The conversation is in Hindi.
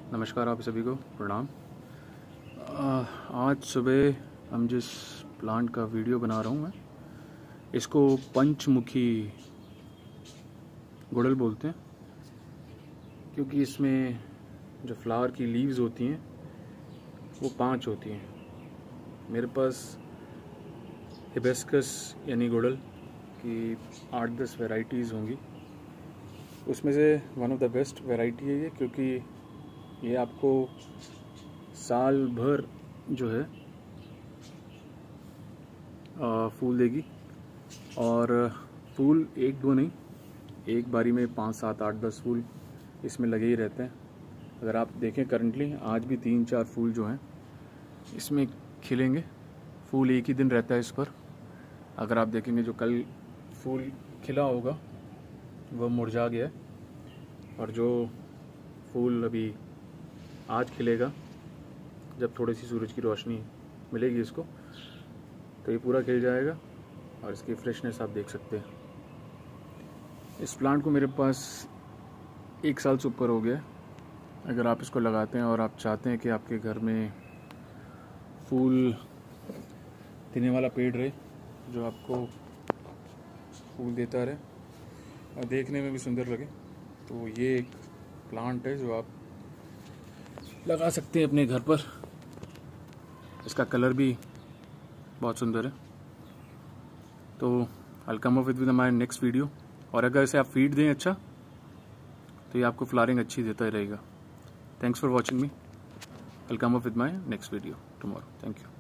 नमस्कार आप सभी को प्रणाम। आज सुबह हम जिस प्लांट का वीडियो बना रहा हूँ मैं, इसको पंचमुखी गुड़हल बोलते हैं, क्योंकि इसमें जो फ्लावर की लीव्स होती हैं वो 5 होती हैं। मेरे पास हिबिस्कस यानी गुड़हल की 8-10 वैरायटीज़ होंगी। उसमें से one of the best variety है ये, क्योंकि ये आपको साल भर जो है फूल देगी। और फूल 1-2 नहीं, एक बारी में 5, 7, 8, 10 फूल इसमें लगे ही रहते हैं। अगर आप देखें करंटली आज भी 3-4 फूल जो हैं इसमें खिलेंगे। फूल एक ही दिन रहता है इस पर। अगर आप देखेंगे जो कल फूल खिला होगा वह मुरझा गया है, और जो फूल अभी आज खिलेगा जब थोड़ी सी सूरज की रोशनी मिलेगी इसको, तो ये पूरा खिल जाएगा और इसकी फ्रेशनेस आप देख सकते हैं। इस प्लांट को मेरे पास 1 साल से ऊपर हो गया है। अगर आप इसको लगाते हैं और आप चाहते हैं कि आपके घर में फूल देने वाला पेड़ रहे, जो आपको फूल देता रहे और देखने में भी सुंदर लगे, तो ये एक प्लांट है जो आप लगा सकते हैं अपने घर पर। इसका कलर भी बहुत सुंदर है। तो I come up with my next video. और अगर इसे आप फीड दें अच्छा, तो ये आपको फ्लावरिंग अच्छी देता ही रहेगा। Thanks for watching me. I come up with my next video tomorrow. Thank you.